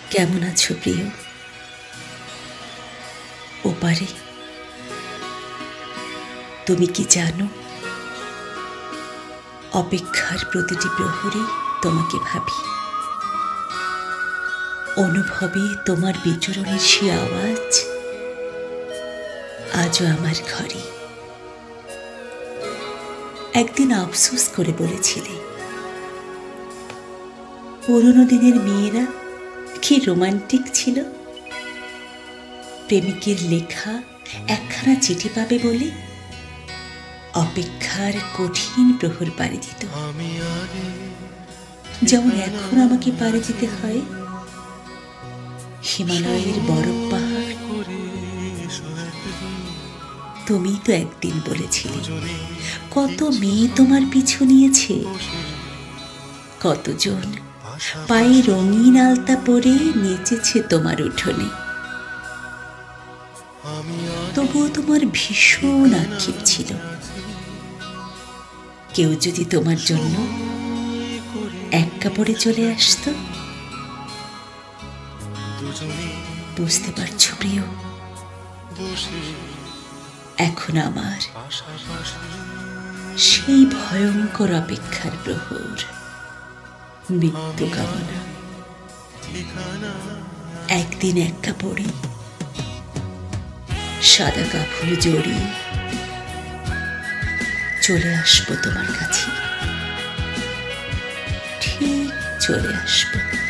কেমন আছো প্রিয়? ওপারে তুমি কি জানো, অপেক্ষার প্রতিটি প্রহরে তোমাকে ভাবি। অনুভবে তোমার বিচরণের সে আওয়াজ আজও আমার ঘরে। একদিন আফসোস করে বলেছিলে, পুরনো দিনের মেয়েরা কি রোমান্টিক ছিল, প্রেমিকের লেখা একখানা চিঠি পাবে বলে অপেক্ষার কঠিন প্রহর পাড়ি দিত। যেমন এখন আমাকে পাড়ি দিতে হয় হিমালয়ের বরফ পাহাড়। তুমি তো একদিন বলেছিলে, কত মেয়ে তোমার পিছু নিয়েছে, কতজন পায়ে রঙিন আলতা পরে নেচেছে তোমার উঠোনে। তবুও তোমার ভীষণ আক্ষেপ ছিল, কেউ যদি তোমার জন্য এক কাপড়ে চলে আসতো। বুঝতে পারছো প্রিয়, এখন আমার সেই ভয়ঙ্কর অপেক্ষার প্রহর, মৃত্যু কামনা। একদিন এক কাপড়ে সাদা কাপড় জড়িয়ে চলে আসবো তোমার কাছে, ঠিক চলে আসবো।